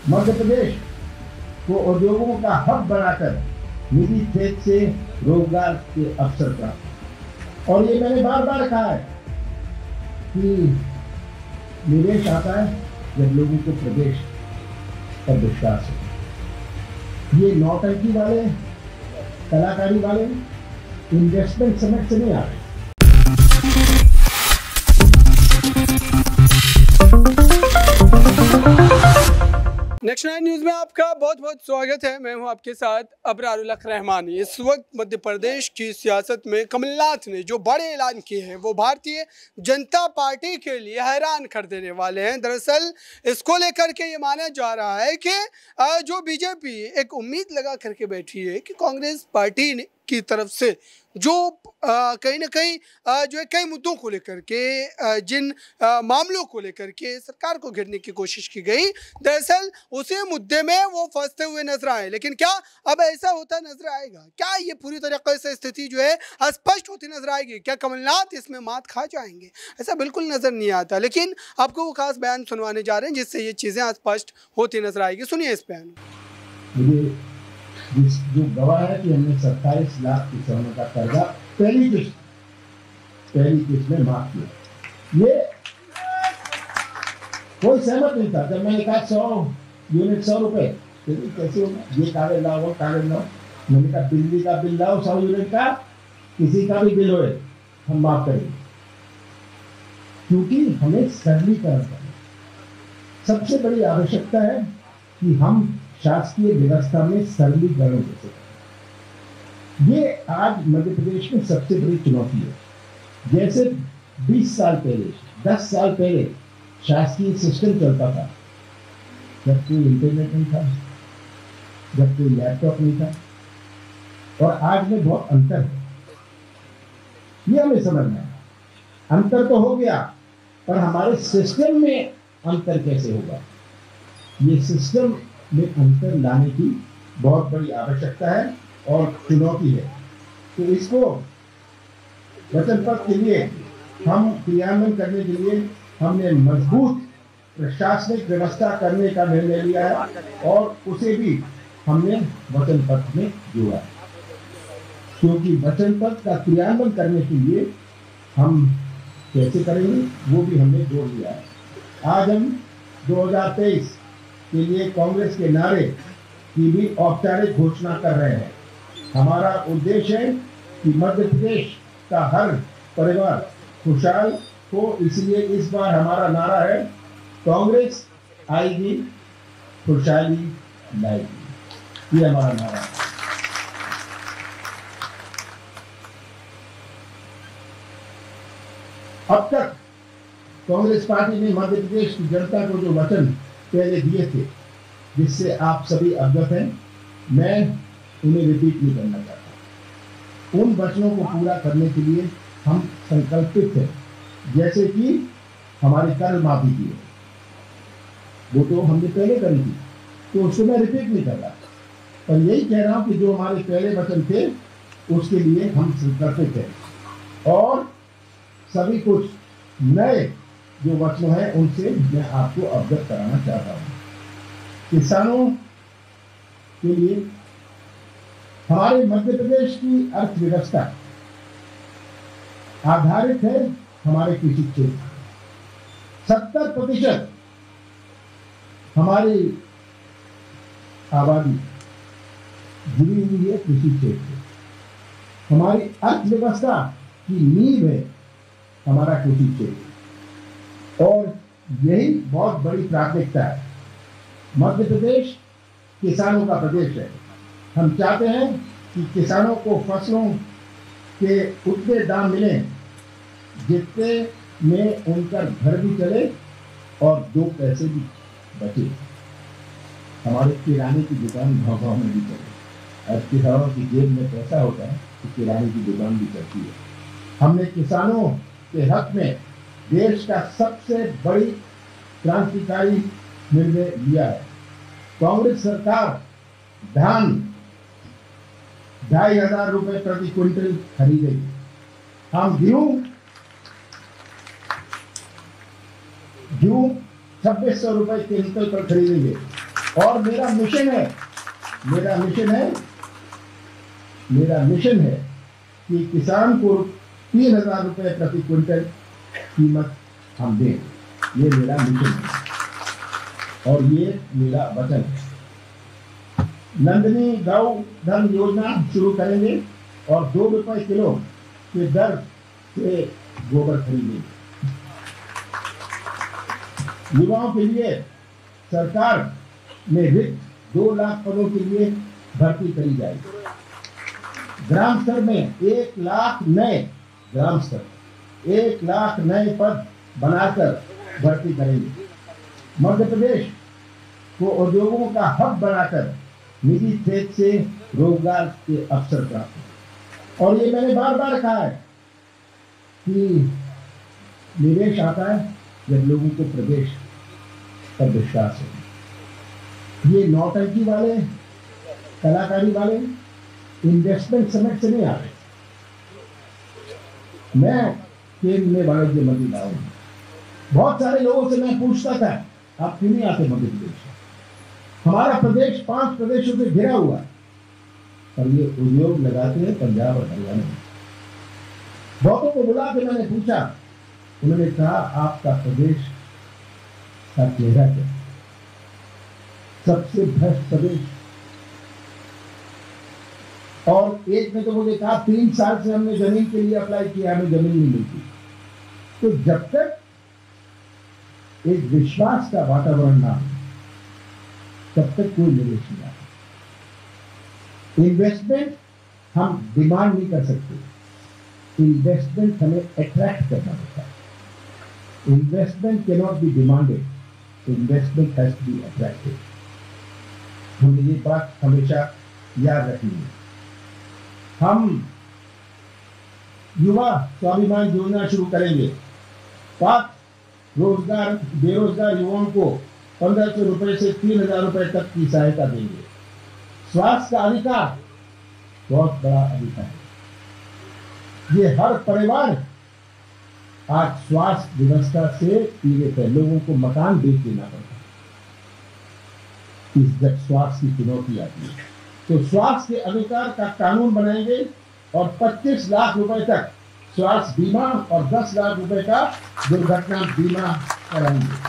मध्य प्रदेश को उद्योगों का हब बनाकर निजी क्षेत्र से रोजगार के अवसर प्राप्त। और ये मैंने बार बार कहा है कि निवेश आता है जब लोगों को प्रदेश पर विश्वास हो। ये नौटंकी वाले, कलाकारी वाले इन्वेस्टमेंट समिट से नहीं आ रहे। नेक्स्ट 9 न्यूज़ में आपका बहुत बहुत स्वागत है। मैं हूं आपके साथ अबरार उल हक रहमानी। इस वक्त मध्य प्रदेश की सियासत में कमलनाथ ने जो बड़े ऐलान किए हैं वो भारतीय जनता पार्टी के लिए हैरान कर देने वाले हैं। दरअसल इसको लेकर के ये माना जा रहा है कि जो बीजेपी एक उम्मीद लगा करके बैठी है कि कांग्रेस पार्टी की तरफ से जो कहीं ना कहीं जो है कई मुद्दों को लेकर के जिन मामलों को लेकर के सरकार को घेरने की कोशिश की गई, दरअसल उसी मुद्दे में वो फंसते हुए नजर आए। लेकिन क्या अब ऐसा होता नजर आएगा? क्या ये पूरी तरीके से स्थिति जो है स्पष्ट होती नजर आएगी? क्या कमलनाथ इसमें मात खा जाएंगे? ऐसा बिल्कुल नजर नहीं आता। लेकिन आपको वो खास बयान सुनवाने जा रहे हैं जिससे ये चीजें स्पष्ट होती नजर आएगी। सुनिए इस बयान। जो गवाह है कि हमने 27 लाख किसानों का कर्जा पहली किस्त में माफ किया। ये कोई सहमत नहीं था। जब मैंने कहा 100 यूनिट 100 रुपए, कैसे होगा? ये कागज लाओ, वो कागज लाओ। मैंने कहा बिजली का बिल लाओ 100 यूनिट का, किसी का भी बिल होए हम माफ करेंगे, क्योंकि हमें सरलीकरण करना सबसे बड़ी आवश्यकता है कि हम शासकीय व्यवस्था में सरलीकरण कैसे करें। ये आज मध्य प्रदेश में सबसे बड़ी चुनौती है। जैसे 20 साल पहले, 10 साल पहले शासकीय सिस्टम चलता था, जब कोई इंटरनेट नहीं था, जब कोई लैपटॉप नहीं था, और आज में बहुत अंतर है। ये हमें समझना है। अंतर तो हो गया, पर हमारे सिस्टम में अंतर कैसे होगा? ये सिस्टम में अंतर लाने की बहुत बड़ी आवश्यकता है और चुनौती है। तो इसको वचन पत्र के लिए हम क्रियान्वयन करने के लिए हमने मजबूत प्रशासनिक व्यवस्था करने का निर्णय लिया है और उसे भी हमने वचन पत्र में जोड़ा, क्योंकि वचन पत्र का क्रियान्वयन करने के लिए हम कैसे करेंगे वो भी हमने जोड़ लिया है। आज हम 2023 के लिए कांग्रेस के नारे की भी औपचारिक घोषणा कर रहे हैं। हमारा उद्देश्य है कि मध्य प्रदेश का हर परिवार खुशहाल हो, इसलिए इस बार हमारा नारा है, कांग्रेस आएगी खुशहाली लाएगी। ये हमारा नारा है। अब तक कांग्रेस पार्टी ने मध्य प्रदेश की जनता को जो वचन पहले दिए थे, जिससे आप सभी अवगत हैं, मैं उन्हें रिपीट नहीं करना चाहता। उन वचनों को पूरा करने के लिए हम संकल्पित हैं। जैसे कि हमारे कर माफी की है, वो तो हमने पहले करी थी, तो उसको मैं रिपीट नहीं कर रहा, पर यही कह रहा हूं कि जो हमारे पहले वचन थे उसके लिए हम संकल्पित हैं। और सभी कुछ नए जो वचन है उनसे मैं आपको अवगत कराना चाहता हूं। किसानों के लिए हमारे मध्य प्रदेश की अर्थव्यवस्था आधारित है हमारे कृषि क्षेत्र। 70% हमारी आबादी जुड़ी हुई है कृषि क्षेत्र। हमारी अर्थव्यवस्था की नींव है हमारा कृषि क्षेत्र, और यही बहुत बड़ी प्राथमिकता है। मध्य प्रदेश किसानों का प्रदेश है। हम चाहते हैं कि किसानों को फसलों के उतने दाम मिले जितने में उनका घर भी चले और 2 पैसे भी बचे। हमारे किराने की दुकान गाँव में भी चले। और किसानों की जेब में पैसा होता है तो किराने की दुकान भी चलती है। हमने किसानों के हक में देश का सबसे बड़ी क्रांतिकारी निर्णय लिया है। कांग्रेस सरकार धान 2,500 रुपए प्रति क्विंटल खरीदेगी। हम गेहूं 2,600 रुपए क्विंटल पर खरीदेंगे। और मेरा मिशन है कि किसान को 3,000 रुपए प्रति क्विंटल कीमत हम दें। ये मेरा मिशन है और ये मेरा वचन है। नंदिनी गौ धन योजना शुरू करेंगे और 2 रुपए किलो के दर से गोबर खरीदेंगे। युवाओं के लिए सरकार में रिक्त 2 लाख पदों के लिए भर्ती करी जाएगी। ग्राम स्तर में 1 लाख नए पद बनाकर भर्ती करेंगे। मध्य प्रदेश को उद्योगों का हब बनाकर निजी क्षेत्र से रोजगार के अवसर प्राप्त। और ये मैंने बार बार कहा है कि निवेश आता है जब लोगों को प्रदेश पर विश्वास है। ये नौटंकी वाले, कलाकारी वाले इन्वेस्टमेंट समिट से नहीं आ रहे। मैं केंद्र में वाणिज्य मंत्री रहा हूं। बहुत सारे लोगों से मैं पूछता था आप क्यों नहीं आते मध्य प्रदेश? हमारा प्रदेश 5 प्रदेशों से घिरा हुआ है और ये उद्योग लगाते हैं पंजाब और हरियाणा में। बहुतों को बुला के मैंने पूछा, उन्होंने कहा आपका प्रदेश का चेहरा क्या? सबसे भ्रष्ट प्रदेश। और एक ने तो मुझे कहा 3 साल से हमने जमीन के लिए अप्लाई किया, हमें जमीन नहीं मिलती। तो जब तक एक विश्वास का वातावरण ना हो तब तक कोई निवेश नहीं आता। इन्वेस्टमेंट हम डिमांड नहीं कर सकते, इन्वेस्टमेंट हमें अट्रैक्ट करना होता है। Investment can not be demanded, investment has to be attracted. हमें ये बात हमेशा याद रखनी है। हम युवा स्वाभिमान योजना शुरू करेंगे। बेरोजगार युवाओं को 1,500 रुपए से 3,000 रुपए तक की सहायता देंगे। स्वास्थ्य का अधिकार बहुत बड़ा अधिकार है। ये हर परिवार आज स्वास्थ्य व्यवस्था से पीड़ित है। लोगों को मकान बेच देना पड़ता है जब स्वास्थ्य की चुनौती आती है। तो स्वास्थ्य के अधिकार का कानून बनाएंगे और 25 लाख रुपए तक स्वास्थ्य बीमा और 10 लाख रुपए का दुर्घटना बीमा कराएंगे।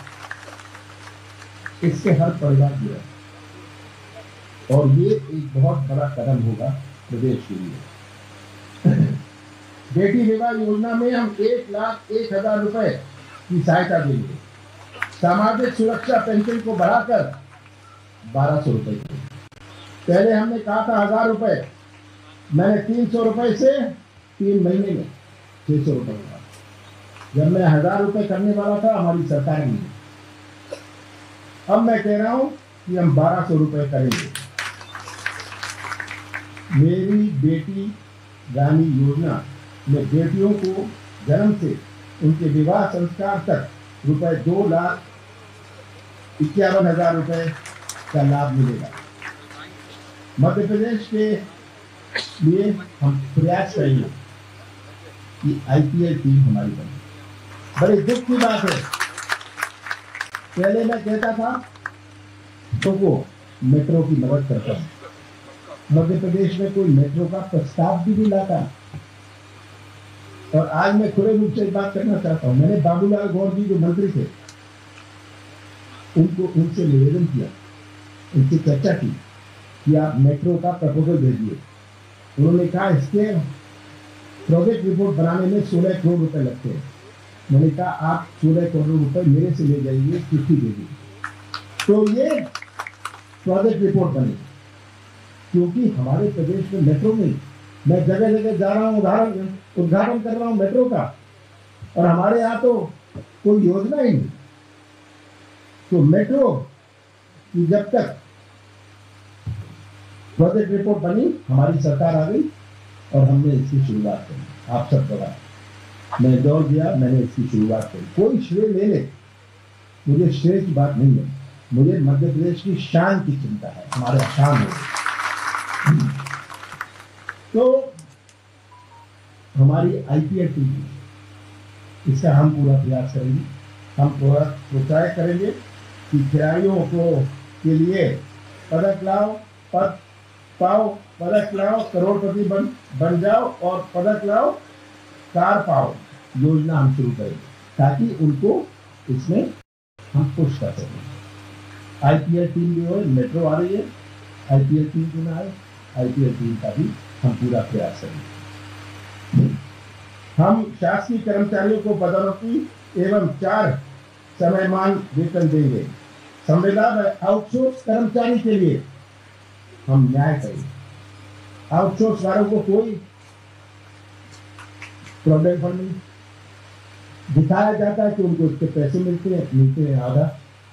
इससे हर परिवार जुड़ा और ये एक बहुत बड़ा कदम होगा प्रदेश के लिए। बेटी विवाह योजना में हम 1,01,000 रुपए की सहायता देंगे। सामाजिक सुरक्षा पेंशन को बढ़ाकर 1,200 रुपए की। पहले हमने कहा था 1,000 रुपए, मैंने 300 रुपए से 3 महीने में 600 रुपए हुआ। जब मैं 1,000 रुपए करने वाला था हमारी सरकार ने, अब मैं कह रहा हूं कि हम 1,200 रुपए करेंगे। मेरी बेटी रानी योजना में बेटियों को जन्म से उनके विवाह संस्कार तक रुपए 2,51,000 रुपए का लाभ मिलेगा। मध्य प्रदेश के लिए हम प्रयास करेंगे कि IPL टीम हमारी बने। बड़ी दुख की बात है, पहले मैं कहता था तो वो मेट्रो की मदद करता हूं। मध्य प्रदेश में कोई मेट्रो का प्रस्ताव भी नहीं लाता। और आज मैं खुले रूप से बात करना चाहता हूं। मैंने बाबूलाल गौर जी जो मंत्री थे उनसे निवेदन किया, उनसे चर्चा की कि आप मेट्रो का प्रपोजल भेजिए। उन्होंने कहा इसके प्रोजेक्ट रिपोर्ट बनाने में 16 करोड़ रुपए लगते हैं। मैंने कहा आप 16 करोड़ रुपए मेरे से ले जाइए, चिट्ठी दे दीजिए तो ये प्रोजेक्ट रिपोर्ट बने। क्योंकि हमारे प्रदेश में मेट्रो नहीं, मैं जगह जगह जा रहा हूँ, उद्घाटन कर रहा हूँ मेट्रो का, और हमारे यहाँ तो कोई योजना ही नहीं। तो मेट्रो की जब तक प्रोजेक्ट रिपोर्ट बनी, हमारी सरकार आ गई और हमने इसकी शुरुआत करी। आप सब बता, मैं दौड़ गया, मैंने इसकी शुरुआत करी। कोई श्रेय ले ले, मुझे श्रेय की बात नहीं है, मुझे मध्य प्रदेश की शान की चिंता है, हमारे शान हो। तो हमारी IPL टीम, इसका हम पूरा प्रयास करेंगे। हम पूरा प्रोत्साहित करेंगे कि खिलाड़ियों को के लिए पदक लाओ, पद पाओ, पदक लाओ, करोड़पति बन जाओ और पदक लाओ, कार पाओ योजना हम शुरू करेंगे ताकि उनको इसमें हम पुश कर सकें। आईपीएल टीम भी हो, मेट्रो आ रही है, आईपीएल टीम क्यों ना आए, आईपीएल टीम का भी हम पूरा प्रयास करेंगे। हम शासकीय कर्मचारियों को पदोन्नति एवं 4 समयमान वेतन देंगे। संविदान आउटसोर्स कर्मचारी के लिए हम न्याय करेंगे। आउटसोर्स वालों को कोई प्रॉब्लम फंड नहीं दिखाया जाता है कि उनको इसके पैसे मिलते हैं आधा,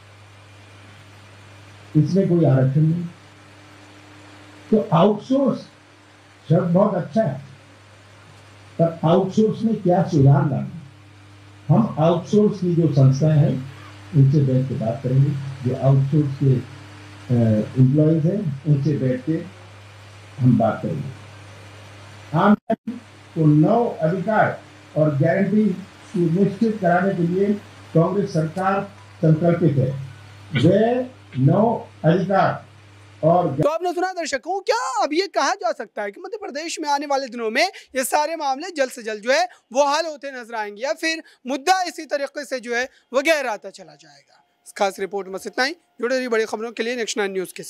इसमें कोई आरक्षण नहीं। तो आउटसोर्स शब्द बहुत अच्छा है, पर आउटसोर्स में क्या सुधार लाना, हम आउटसोर्स की जो संस्थाएं हैं उनसे बैठ के बात करेंगे। जो आउटसोर्स के एम्प्लॉयज हैं उनसे बैठ के हम बात करेंगे। आम जनता को 9 अधिकार और गारंटी सुनिश्चित कराने के लिए कांग्रेस सरकार संकल्पित है। वे 9 अधिकार और तो आपने सुना दर्शकों, क्या अब ये कहा जा सकता है कि मध्य प्रदेश में आने वाले दिनों में ये सारे मामले जल्द से जल्द जो है वो हल होते नजर आएंगे, या फिर मुद्दा इसी तरीके से जो है वो गहराता चला जाएगा? इस खास रिपोर्ट में बस इतना ही। जुड़े रहिए बड़ी खबरों के लिए नेक्स्ट 9 न्यूज़ के साथ।